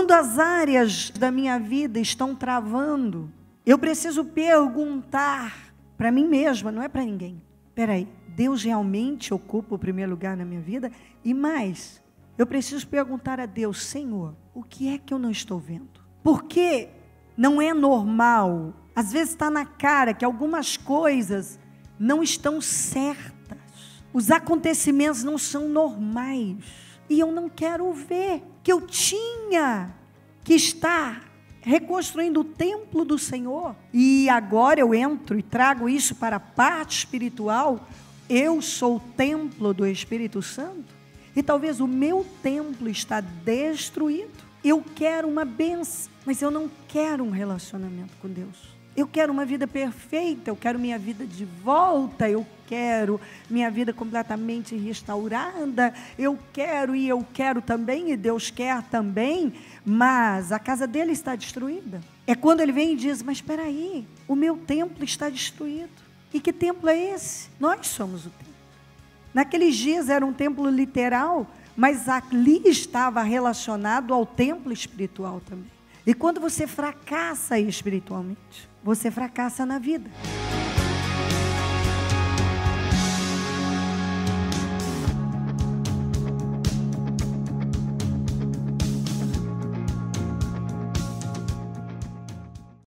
Quando as áreas da minha vida estão travando, eu preciso perguntar para mim mesma, não é para ninguém. Espera aí, Deus realmente ocupa o primeiro lugar na minha vida? E mais, eu preciso perguntar a Deus, Senhor, o que é que eu não estou vendo? Porque não é normal, às vezes está na cara que algumas coisas não estão certas. Os acontecimentos não são normais. E eu não quero ver que eu tinha que estar reconstruindo o templo do Senhor. E agora eu entro e trago isso para a parte espiritual. Eu sou o templo do Espírito Santo. E talvez o meu templo está destruído. Eu quero uma bênção, mas eu não quero um relacionamento com Deus. Eu quero uma vida perfeita, eu quero minha vida de volta, eu quero minha vida completamente restaurada, eu quero também, e Deus quer também, mas a casa dele está destruída. É quando ele vem e diz, mas espera aí, o meu templo está destruído. E que templo é esse? Nós somos o templo. Naqueles dias era um templo literal, mas ali estava relacionado ao templo espiritual também. E quando você fracassa espiritualmente, você fracassa na vida.